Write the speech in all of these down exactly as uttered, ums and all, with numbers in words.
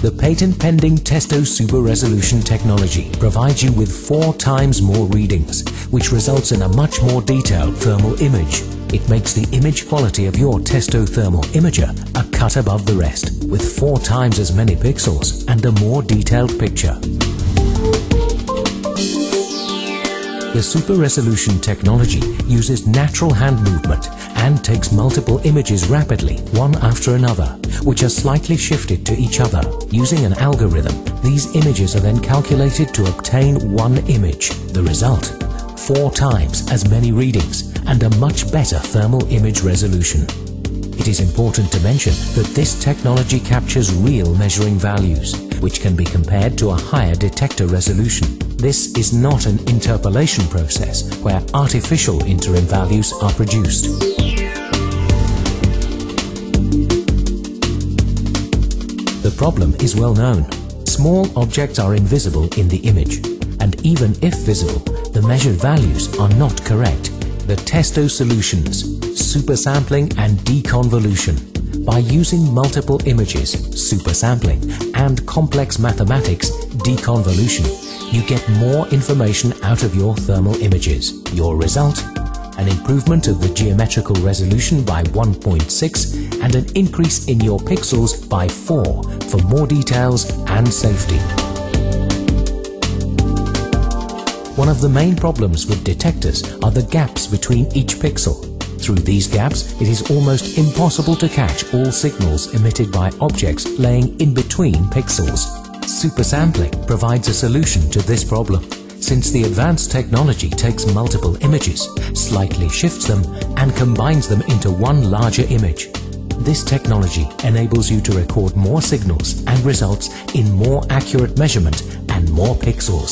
The patent-pending Testo Super Resolution technology provides you with four times more readings, which results in a much more detailed thermal image. It makes the image quality of your Testo thermal imager a cut above the rest, with four times as many pixels and a more detailed picture. The Super Resolution technology uses natural hand movement and takes multiple images rapidly, one after another, which are slightly shifted to each other. Using an algorithm, these images are then calculated to obtain one image. The result? Four times as many readings and a much better thermal image resolution. It is important to mention that this technology captures real measuring values, which can be compared to a higher detector resolution. This is not an interpolation process where artificial interim values are produced. The problem is well known. Small objects are invisible in the image, and even if visible, the measured values are not correct. The Testo solutions, supersampling and deconvolution. By using multiple images, supersampling, and complex mathematics, deconvolution, you get more information out of your thermal images. Your result? An improvement of the geometrical resolution by one point six and an increase in your pixels by four for more details and safety. One of the main problems with detectors are the gaps between each pixel. Through these gaps, it is almost impossible to catch all signals emitted by objects laying in between pixels. Supersampling provides a solution to this problem, since the advanced technology takes multiple images, slightly shifts them, and combines them into one larger image. This technology enables you to record more signals and results in more accurate measurement and more pixels.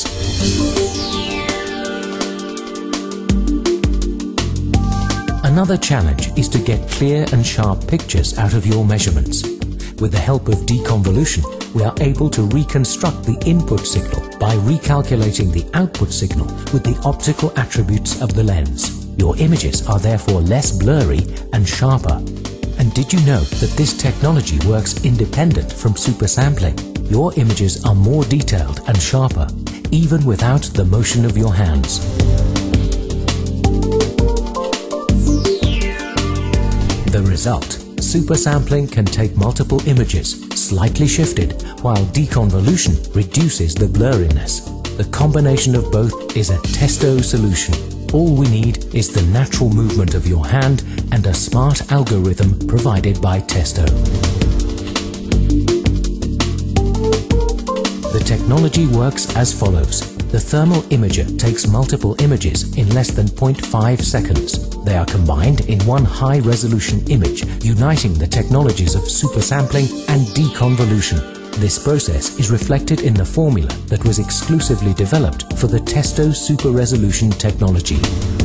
Another challenge is to get clear and sharp pictures out of your measurements. With the help of deconvolution, we are able to reconstruct the input signal by recalculating the output signal with the optical attributes of the lens. Your images are therefore less blurry and sharper. And did you know that this technology works independent from supersampling? Your images are more detailed and sharper, even without the motion of your hands. The result: supersampling can take multiple images, slightly shifted, while deconvolution reduces the blurriness. The combination of both is a Testo solution. All we need is the natural movement of your hand and a smart algorithm provided by Testo. The technology works as follows. The thermal imager takes multiple images in less than zero point five seconds. They are combined in one high-resolution image, uniting the technologies of supersampling and deconvolution. This process is reflected in the formula that was exclusively developed for the Testo Super Resolution technology.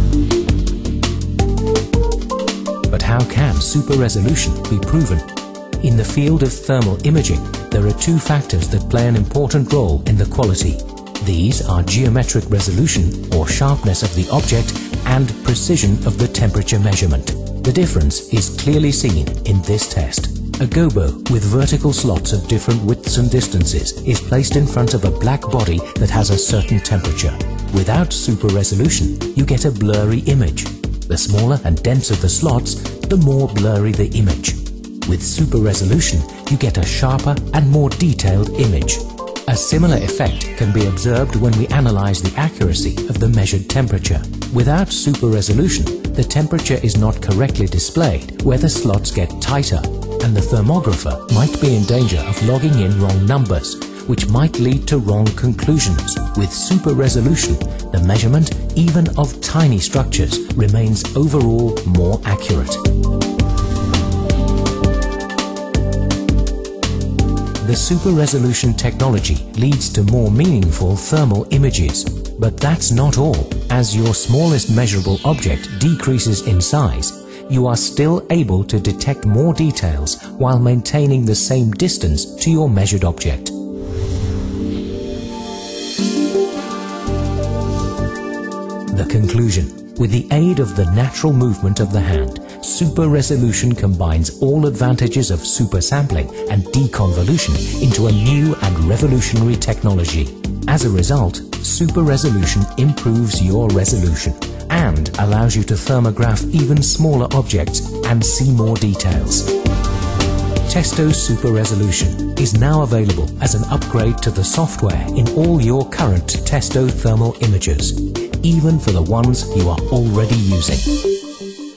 But how can super resolution be proven? In the field of thermal imaging, there are two factors that play an important role in the quality. These are geometric resolution, or sharpness of the object, and precision of the temperature measurement. The difference is clearly seen in this test. A gobo with vertical slots of different widths and distances is placed in front of a black body that has a certain temperature. Without super resolution, you get a blurry image. The smaller and denser the slots, the more blurry the image. With super resolution, you get a sharper and more detailed image. A similar effect can be observed when we analyze the accuracy of the measured temperature. Without super resolution, the temperature is not correctly displayed, where the slots get tighter, and the thermographer might be in danger of logging in wrong numbers, which might lead to wrong conclusions. With super resolution, the measurement, even of tiny structures, remains overall more accurate. The super resolution technology leads to more meaningful thermal images. But that's not all. As your smallest measurable object decreases in size, you are still able to detect more details while maintaining the same distance to your measured object. The conclusion: with the aid of the natural movement of the hand, Super resolution combines all advantages of super sampling and deconvolution into a new and revolutionary technology. As a result, super resolution improves your resolution and allows you to thermograph even smaller objects and see more details. Testo Super Resolution is now available as an upgrade to the software in all your current Testo thermal imagers, even for the ones you are already using.